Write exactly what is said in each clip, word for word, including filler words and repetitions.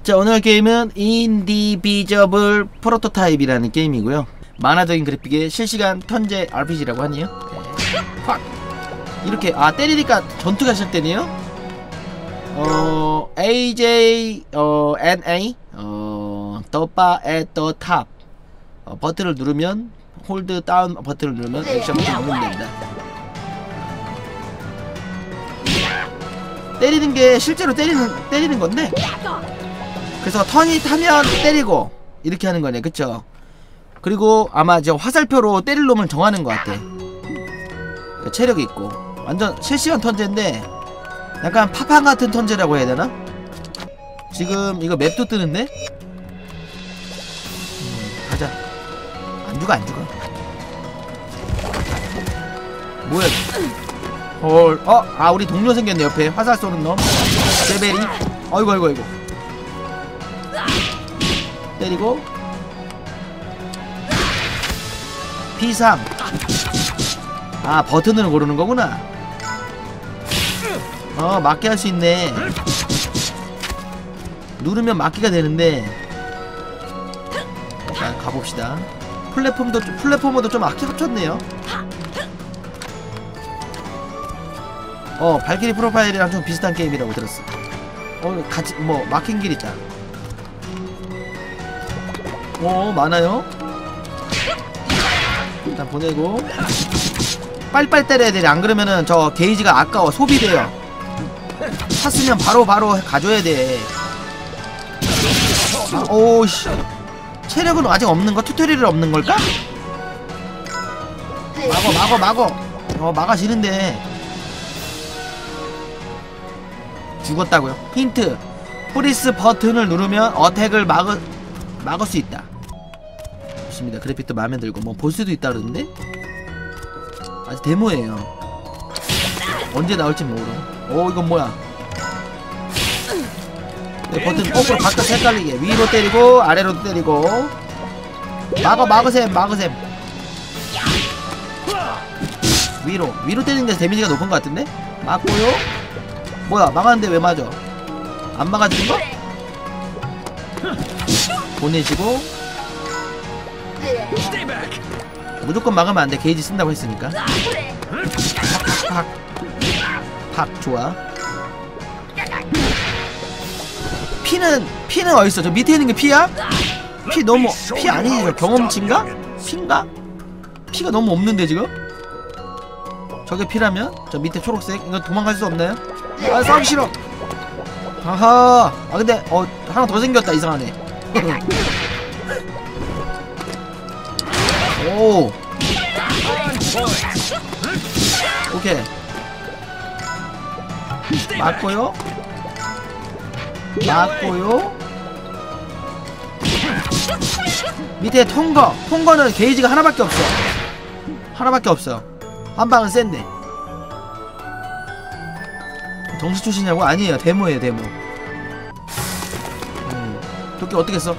자, 오늘 게임은 인디비저블 프로토타입이라는 게임이고요. 만화적인 그래픽의 실시간 턴제 알피지라고 하네요. 네. 확! 이렇게 아 때리니까 전투가 시작되네요. 어 에이제이 어 엔에이 어 더바 앳더 탑 어, 버튼을 누르면 홀드 다운 버튼을 누르면 액션 버튼 누르면 됩니다. 때리는 게 실제로 때리는 때리는 건데, 그래서 턴이 타면 때리고 이렇게 하는 거네, 그쵸? 그리고 아마 저 화살표로 때릴 놈을 정하는 것 같아. 체력이 있고 완전 실시간 턴제인데 약간 파판 같은 턴제라고 해야 되나? 지금 이거 맵도 뜨는데? 음, 가자. 안 죽어 안 죽어. 뭐야? 헐. 어? 아, 우리 동료 생겼네. 옆에 화살 쏘는 놈 제베리. 어이구 어이구 어이구. 때리고 비상. 아, 버튼으로 고르는 거구나. 어, 맞게 할 수 있네. 누르면 맞기가 되는데. 자, 가봅시다. 플랫폼도 좀, 플랫포머도 좀 악기 합쳤네요. 어, 발키리 프로파일이랑 좀 비슷한 게임이라고 들었어. 어, 같이 뭐 막힌 길 있다. 어, 많아요. 일단 보내고 빨리빨리 때려야 돼. 안 그러면은 저 게이지가 아까워. 소비돼요. 찼으면 바로 바로 가져야 돼. 아, 오씨. 체력은 아직 없는 거? 튜토리얼 없는 걸까? 막어 막어 막어. 어, 막아지는데. 죽었다고요? 힌트. 프리스 버튼을 누르면 어택을 막을 막을 수 있다. 좋습니다. 그래픽도 마음에 들고 뭐 볼 수도 있다 그러는데 아직 데모예요. 언제 나올지 모르. 오, 이건 뭐야? 네, 버튼 거꾸로 바꿔 헷갈리게 위로 때리고 아래로 때리고. 막어 막으셈 막으셈. 위로 위로 때리는 데서 데미지가 높은 것 같은데? 맞고요. 뭐야, 막았는데 왜 맞아? 안 막아주는 거? 보내시고. 무조건 막으면 안돼. 게이지 쓴다고 했으니까. 팍, 팍, 팍. 좋아. 피는 피는 어딨어? 저 밑에 있는 게 피야? 피 너무 피 아니지? 저 경험치인가? 피인가? 피가 너무 없는데 지금? 저게 피라면? 저 밑에 초록색 이거 도망갈 수 없나요? 아, 싸우기 싫어. 아하. 아, 근데 어 하나 더 생겼다. 이상하네. 오. 오케이. 맞고요. 맞고요. 밑에 통거. 통거는 게이지가 하나밖에 없어. 하나밖에 없어. 한 방은 센데. 정식 출신이냐고? 아니에요. 데모예요, 데모. 음. 도끼 어떻게 써?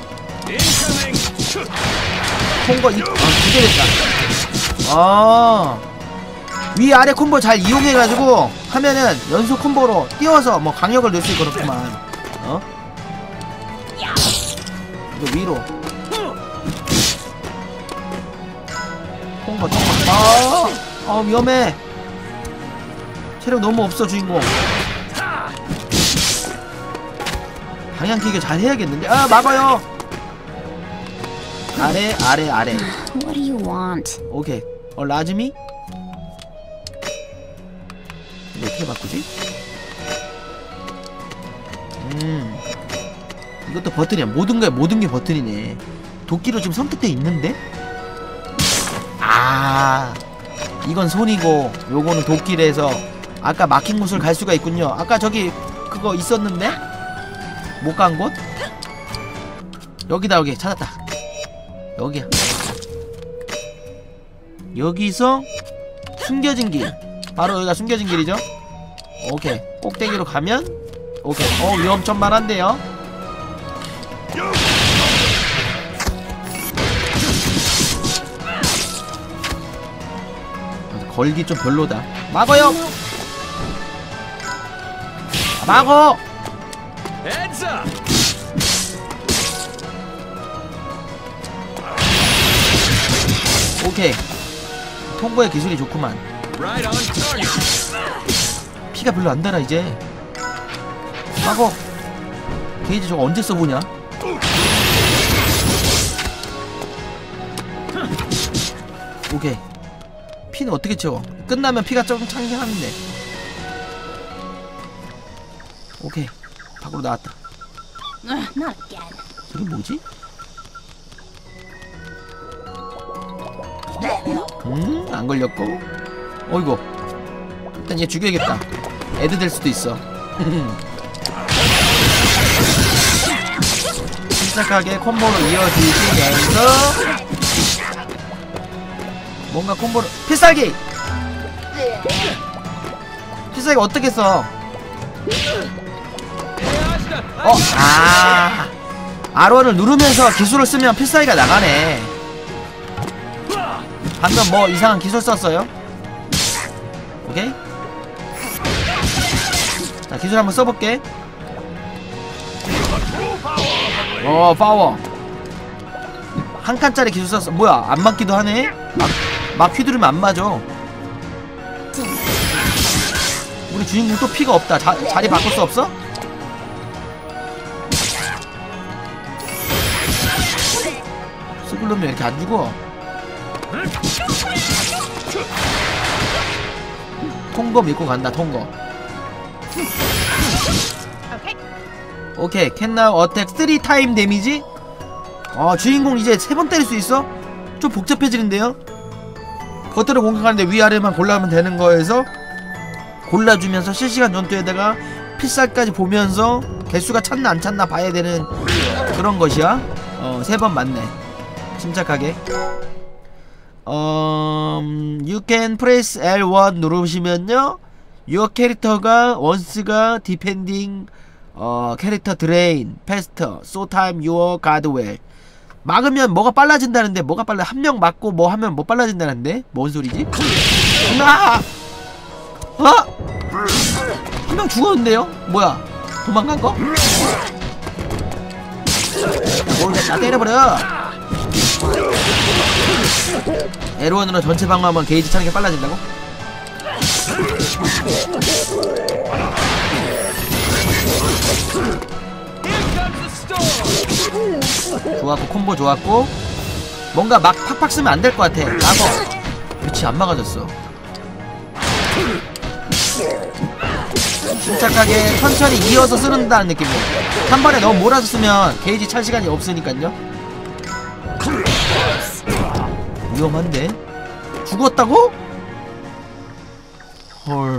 통거 이, 아, 두개 됐다. 아. 위아래 콤보 잘 이용해가지고 하면은 연속 콤보로 띄워서 뭐 강력을 넣을 수 있고 그렇구만. 어? 이거 위로. 통거, 통거. 아, 아, 위험해. 체력 너무 없어, 주인공. 방향 기계 잘 해야겠는데. 아, 막아요. 아래, 아래, 아래. What do you want? 오케이. 어, 라즈미? 이거 어떻게 바꾸지? 음. 이것도 버튼이야. 모든 게, 모든 게 버튼이네. 도끼로 지금 선택돼 있는데? 아. 이건 손이고, 요거는 도끼래서 아까 막힌 곳을 갈 수가 있군요. 아까 저기 그거 있었는데? 못 간 곳? 여기다. 여기 찾았다. 여기야. 여기서 숨겨진 길. 바로 여기가 숨겨진 길이죠. 오케이. 꼭대기로 가면 오케이. 어, 위험천만한데요. 걸기 좀 별로다. 막어요. 막어. 오케이. 통보의 기술이 좋구만. 피가 별로 안 달아 이제. 막어. 게이지 저거 언제 써보냐? 오케이. 피는 어떻게 채워? 끝나면 피가 좀 차긴 하는데. 오케이. 밖으로 나왔다. Not again. 저게 뭐지? 음, 안 걸렸고. 어이구. 일단 얘 죽여야겠다. 애드 될 수도 있어. 침착하게 콤보로 이어지면서 뭔가 콤보를 필살기! 필살기 어떻게 써? 어? 아 알원을 누르면서 기술을 쓰면 필살기가 나가네. 방금 뭐 이상한 기술 썼어요? 오케이? 자 기술 한번 써볼게. 어 파워 한 칸짜리 기술 썼어. 뭐야 안 맞기도 하네? 막, 막 휘두르면 안 맞아. 우리 주인공 또 피가 없다. 자, 자리 바꿀 수 없어? 스글럼이 왜 이렇게 안 죽어? 통거 믿고 간다. 통거. 오케이. Can now attack three time 데미지? 아 주인공 이제 세 번 때릴 수 있어? 좀 복잡해지는데요? 겉으로 공격하는데 위아래만 골라면 되는 거에서 골라주면서 실시간 전투에다가 필살까지 보면서 개수가 찼나 안 찼나 봐야 되는 그런 것이야. 어 세 번 맞네. 침착하게. 어... You can press 엘 원 누르시면요 your 캐릭터가 원스가 디펜딩 어 캐릭터 드레인 패스터 so time your guard well. 막으면 뭐가 빨라진다는데 뭐가 빨라? 한 명 맞고 뭐 하면 뭐 빨라진다는데? 뭔 소리지? 아! 어? 한 명 죽었는데요? 뭐야? 도망간 거? 모르겠다. 때려버려. 엘 원으로 전체 방어하면 게이지 차는 게 빨라진다고? 좋았고 콤보 좋았고. 뭔가 막 팍팍 쓰면 안 될 것 같아. 막어. 그렇지 안 막아졌어. 침착하게 천천히 이어서 쓰는다는 느낌이야. 한 번에 너무 몰아서 쓰면 게이지 찰 시간이 없으니까요. 위험한데? 죽었다고? 헐.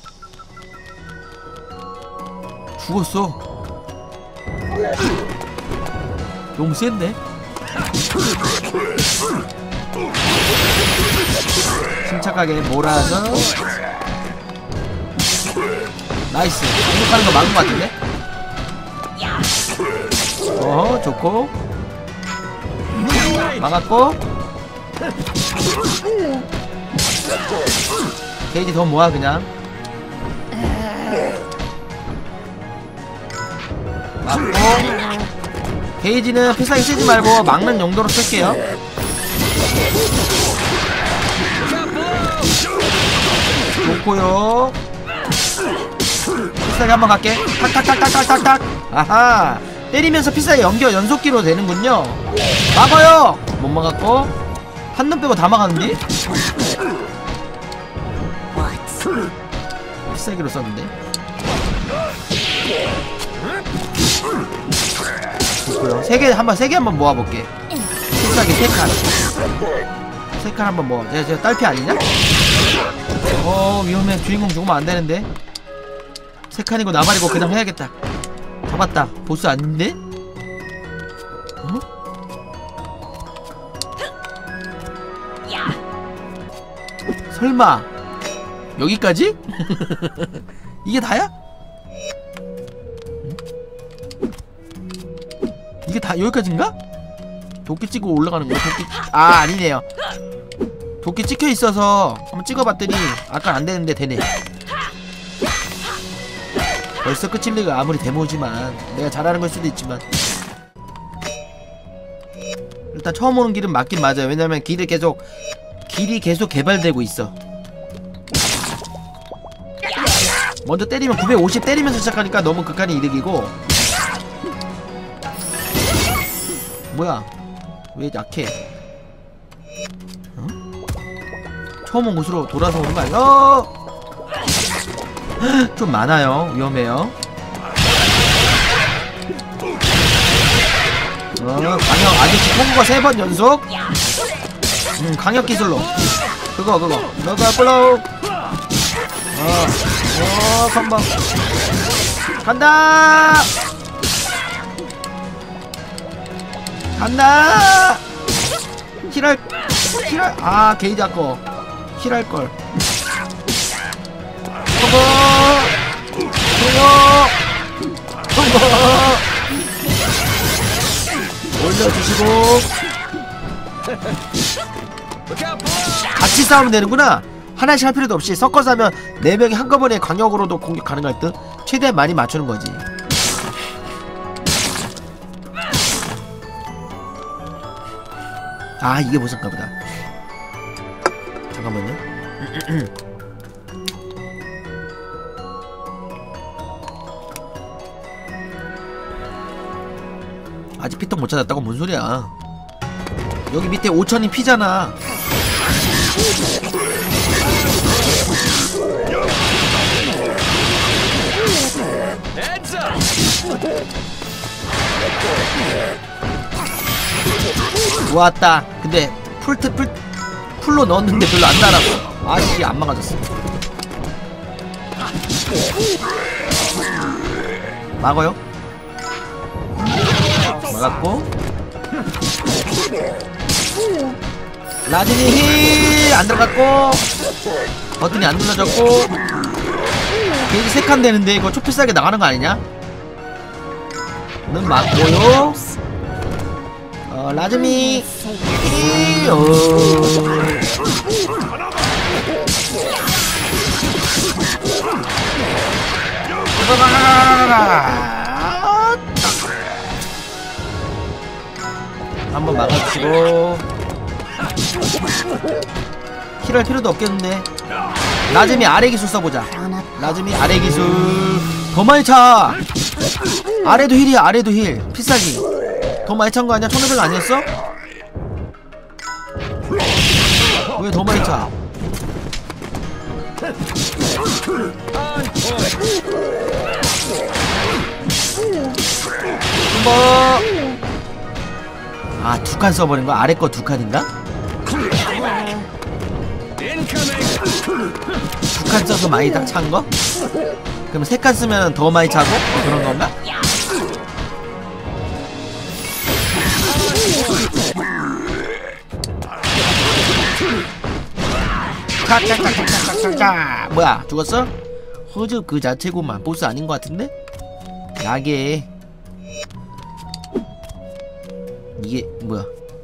죽었어. 너무 센데? 침착하게 몰아서. 나이스. 공격하는 거 막은 거 같은데? 어 좋고. 막았고. 게이지 더 모아 그냥. 막고. 게이지는 필살기 쓰지 말고 막는 용도로 쓸게요. 좋고요. 필살기 한번 갈게. 탁탁탁탁탁탁탁. 아하. 때리면서 필살기 연결 연속기로 되는군요. 막아요. 못 막았고. 한 놈 빼고 다 막았는데? 필살기로 썼는데. 좋고요. 세 개 한번 세 개 한번 모아볼게. 필살기 세 칸. 세 칸 한번 모아. 제가 제가 딸피 아니냐? 어 위험해. 주인공 죽으면 안 되는데. 세 칸이고 나발이고 그냥 해야겠다. 잡았다. 보스 아닌데? 어? 설마 여기까지? 이게 다야? 이게 다 여기까지인가? 도끼 찍고 올라가는 거야? 도끼... 아 아니네요. 도끼 찍혀 있어서 한번 찍어봤더니 아까 안 되는데 되네. 벌써 끝일 리가. 아무리 데모지만 내가 잘하는 걸 수도 있지만. 일단 처음 오는 길은 맞긴 맞아요. 왜냐면 길을 계속 딜이 계속 개발되고 있어. 먼저 때리면 구백오십 때리면서 시작하니까 너무 극한의 이득이고. 뭐야 왜 약해? 어? 처음 온 곳으로 돌아서 오는 거 아니야? 어! 좀 많아요. 위험해요. 어, 강력 아저씨 콤보가 세 번 연속. 음, 강력 기술로 그거 그거 너가 플로우. 어, 어, 컴보 간다. 간다. 힐할 힐할 아 게이지 아까 힐할걸. 컴보 컴보 컴보 올려주시고 같이 싸우면 되는구나. 하나씩 할 필요도 없이 섞어서 하면 네 명이 한꺼번에 강력으로도 공격 가능할 듯. 최대한 많이 맞추는 거지. 아 이게 보상가 보다. 잠깐만요. 아직 피통 못 찾았다고? 뭔 소리야. 여기 밑에 오천이 피잖아. 좋았다. 근데 풀트 풀 풀로 넣었는데 별로 안 달았어. 아씨 안 막아졌어. 막아요? 막았고. 라진이 힐 안 들어갔고 버튼이 안 눌러졌고. 게이지 세 칸 되는데 이거 초필싸게 나가는 거 아니냐? 는 맞고요. 어 라즈미 힐. 어. 한번 막아주시고. 힐할 필요도 없겠는데. 라즈미 아래 기술 써보자. 라즈미 아래 기술 더 많이 차. 아래도 힐이야. 아래도 힐 필살기 더 많이 찬 거 아니야? 천오백 아니었어? 왜 더 많이 차? 한번. 아, 두 칸 써버린 거야? 아래 거 두 칸인가? 두 칸 써서 많이 다 찬 거? 그럼 세 칸 쓰면 더 많이 차고? 뭐 그런 건가? 캬캬캬캬캬캬캬. 뭐야, 죽었어? 허즈 그 자체구만. 보스 아닌 것 같은데? 야게. 이게 뭐야?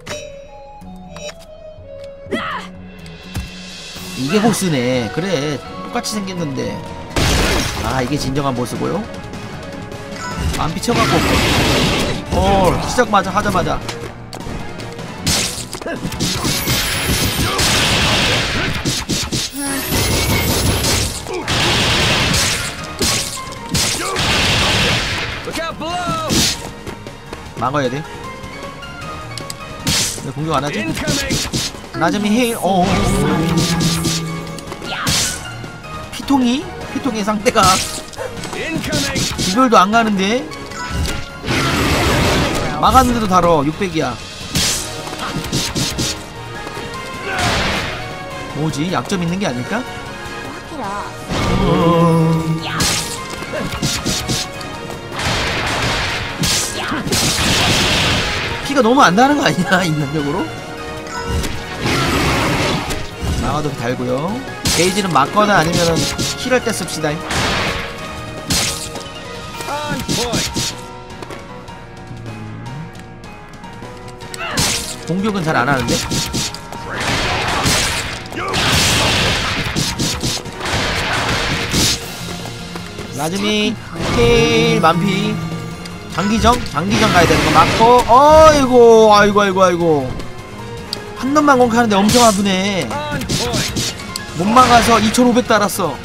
이게 보스네. 그래, 똑같이 생겼는데. 아, 이게 진정한 보스고요. 안 비쳐갖고. 어, 시작마자 하자마자. 막아야 돼. 왜 공격 안 하지? 나점이 헤일. 어. 피통이? 피통의 상태가 기별도 안 가는데? 막았는데도 달어. 육백이야. 뭐지? 약점 있는 게 아닐까? 어... 피가 너무 안 나는 거 아니야? 인간적으로? 막아도 달고요. 게이지는 막거나 아니면은 힐할 때 씁시다. 공격은 잘 안 하는데? 라즈미 힐 만피. 장기정? 장기정 가야 되는 거 맞고. 어이구, 아이고, 아이고, 아이고. 한 놈만 공격하는데 엄청 아프네. 못 막아서 이천오백 달았어.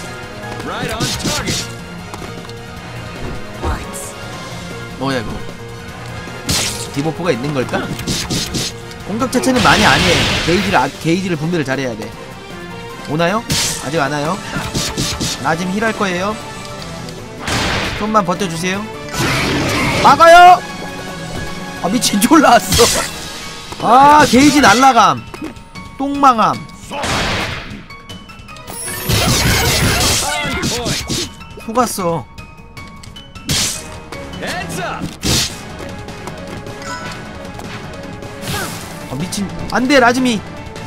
뭐야 이거? 디버프가 있는 걸까? 공격 자체는 많이 아니에요. 게이지를 아, 게이지를 분배를 잘해야 돼. 오나요? 아직 안 와요. 나 지금 힐할 거예요. 좀만 버텨주세요. 막아요! 아 미친 졸라왔어. 아 게이지 날라감. 똥망함. 속았어. 아 미친. 안돼 라즈미.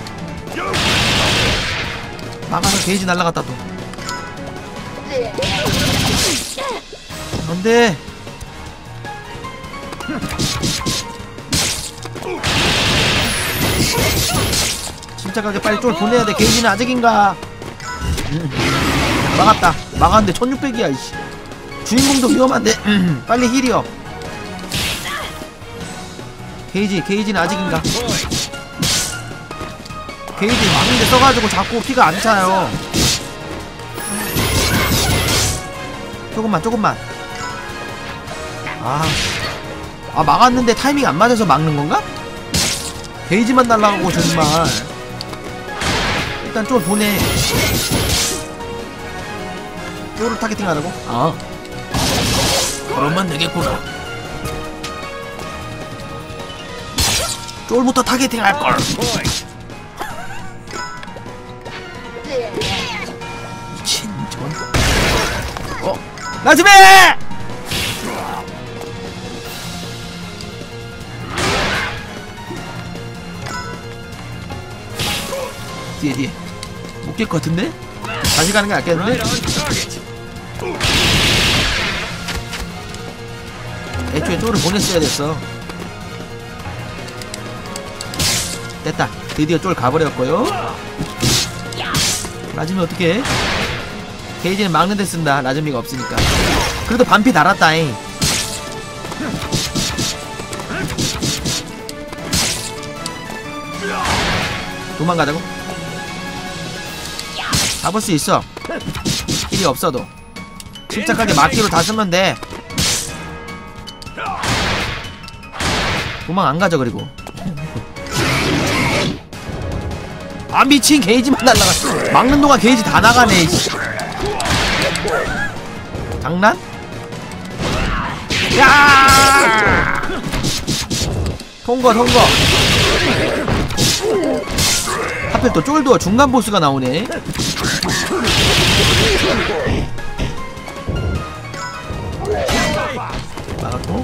막아서 게이지 날라갔다 또. 안돼. 침착하게 빨리 쫄 보내야 돼. 게이지는 아직인가? 음. 막았다. 막았는데 천육백이야 이씨. 주인공도 위험한데. 음. 빨리 힐이요. 게이지 게이지는 아직인가? 게이지 막는데 써가지고 자꾸 피가 안 차요. 조금만 조금만. 아, 아 막았는데 타이밍 안 맞아서 막는 건가? 게이지만 날라가고 정말. 일단 쫄 보내. 쫄을 타겟팅 하라고? 아 그러면 되겠구나. 쫄부터 타겟팅 할걸. 미친 전. 어? 나즈메! 뒤에 뒤에 못 깰 것 같은데? 다시 가는 게 낫겠는데? 애초에 쫄을 보냈어야 됐어. 됐다. 드디어 쫄 가버렸고요. 라즈미 어떡해? 게이지는 막는 데 쓴다. 라즈미가 없으니까. 그래도 반피 달았다잉. 도망가자고? 잡을 수 있어. 힐이 없어도 침착하게 막기로 다 쓰면 돼. 도망 안 가죠. 그리고 아 미친. 게이지만 날라가. 막는 동안 게이지 다 나가네. 장난? 야! 통과 통과. 하필 또 쫄도 중간 보스가 나오네. 막았고.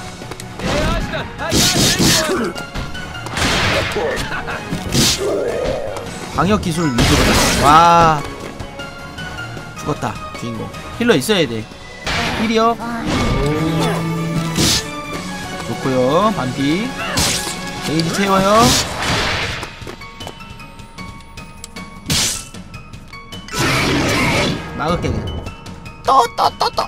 방역 기술 위주로. 와 죽었다 주인공. 힐러 있어야 돼. 힐이요. 좋고요. 반피. 게이지 채워요. 막을게 그냥. 떠떠떠떠.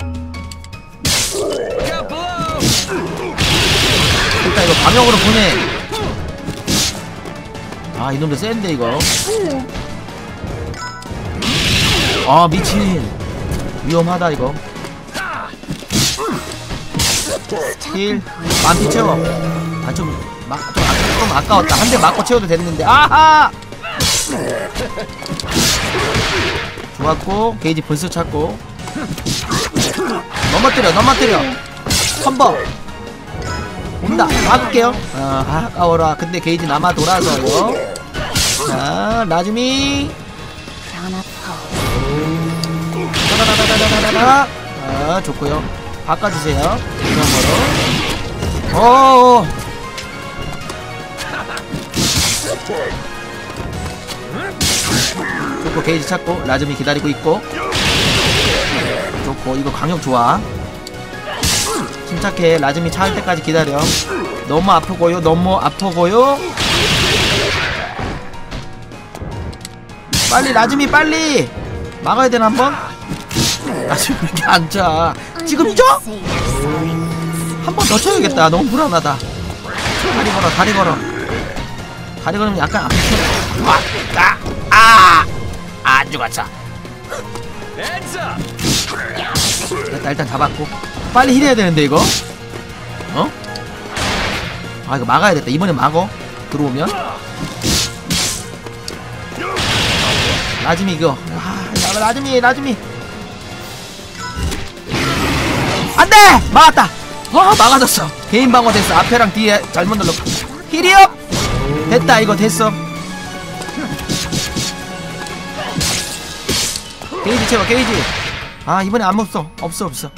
일단 이거 방역으로 보내. 아 이놈들 센데 이거. 아 미친. 위험하다 이거. 힐 만피 채워. 아 좀 막 좀 좀 아까웠다. 한 대 맞고 채워도 됐는데. 아하. 좋았고 게이지 벌써 찾고. 넘어뜨려 넘어뜨려. 컴버 온다. 막을게요. 아 아까워라. 근데 게이지 남아 돌아서요. 자 라즈미. 다다다다다다다다. 아 좋고요. 바꿔주세요. 이런 거로. 어어. 좋고 게이지 찾고 라즈미 기다리고 있고. 좋고 이거 강력 좋아. 침착해. 라즈미 차올 때까지 기다려. 너무 아프고요. 너무 아프고요. 빨리 라즈미 빨리. 막아야 되나 한번? 라즈미 왜 이렇게 안 차? 지금이죠? 한 번 더 쳐야겠다. 너무 불안하다. 다리 걸어 다리 걸어. 다리 걸으면 약간 앞에 튀어. 아, 아, 아, 안 죽었어. 일단 일단 잡았고 빨리 힐해야 되는데 이거. 어? 아 이거 막아야겠다. 이번에 막어. 들어오면 라즈미 이거. 아 라즈미 라즈미 안돼! 막았다. 어 막아졌어. 개인 방어 됐어. 앞에랑 뒤에 잘못 눌렀고 힐이업 됐다. 이거 됐어. 게이지 채워 게이지. 아 이번에 안 없어 없어 없어.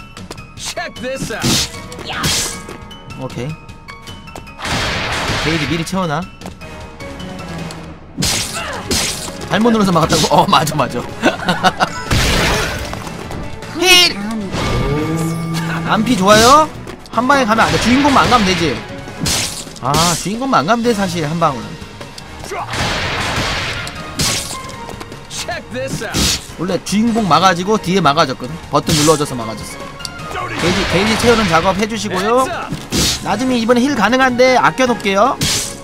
오케이 게이지 미리 채워놔. 잘못 눌러서 막았다고? 어 맞아 맞아. 힐! 안피 좋아요? 한방에 가면 안돼. 주인공만 안 가면 되지. 아 주인공만 안 가면 돼 사실 한방은. 원래 주인공 막아지고 뒤에 막아졌거든. 버튼 눌러줘서 막아졌어. 게이지, 게이지 채우는 작업 해주시고요. 나중에 이번에 힐 가능한데 아껴놓을게요.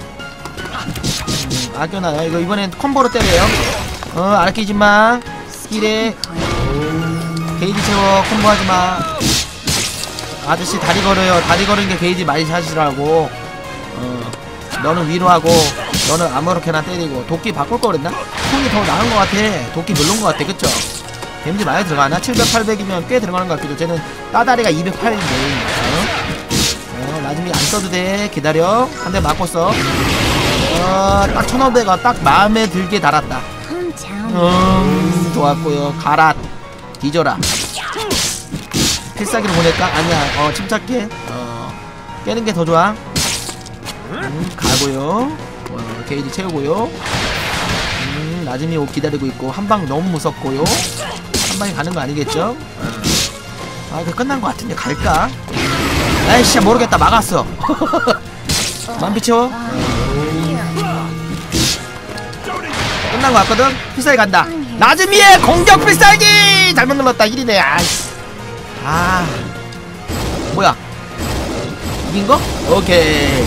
음, 아껴놔요. 이거 이번엔 콤보로 때려요. 어 아끼지마. 힐에 게이지 채워. 콤보 하지마. 아저씨 다리 걸어요. 다리 걸은 게 게이지 많이 샷이라고. 어 너는 위로 하고 너는 아무렇게나 때리고. 도끼 바꿀 거 그랬나? 총이 더 나은 거 같아. 도끼 별론 거 같아. 그쵸? 데미지 많이 들어가나? 칠백, 팔백이면 꽤 들어가는 것 같기도. 쟤는 따다리가 이백팔인데. 어? 어, 나중에 안 써도 돼. 기다려. 한 대 맞고 써. 어, 딱 천오백가 딱 마음에 들게 달았다. 음, 좋았고요. 가라. 뒤져라. 필살기를 보낼까? 아니야. 어, 침착해. 어, 깨는 게 더 좋아. 음, 가고요. 어, 게이지 채우고요. 음, 나중에 옷 기다리고 있고. 한방 너무 무섭고요. 한 방에 가는 거 아니겠죠? 어. 아 이거 끝난 거 같은데 갈까? 아이씨 모르겠다. 막았어. 만피 채워. 어. 끝난 거 같거든? 필살기 간다. 나즈미의 공격 필살기! 잘못 눌렀다. 일이네. 아이씨. 아 뭐야 이긴 거? 오케이.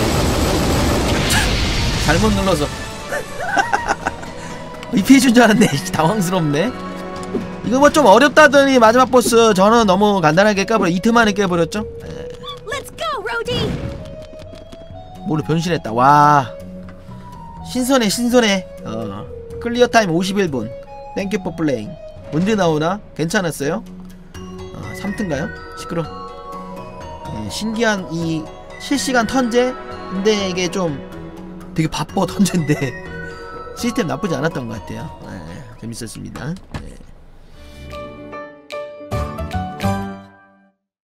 잘못 눌러서 이 피해준 줄 알았네. 당황스럽네. 이거 뭐 좀 어렵다더니 마지막 보스 저는 너무 간단하게 깨버려. 이틀 만에 깨버렸죠. Let's go, Rody. 뭘로 변신했다. 와 신선해 신선해. 어 클리어 타임 오십일 분. 땡큐 포 플레잉. 언제 나오나? 괜찮았어요? 어, 삼 트인가요? 시끄러. 예, 신기한 이 실시간 턴제. 근데 이게 좀 되게 바빠 턴제인데 시스템 나쁘지 않았던 것 같아요. 예, 재밌었습니다. 예.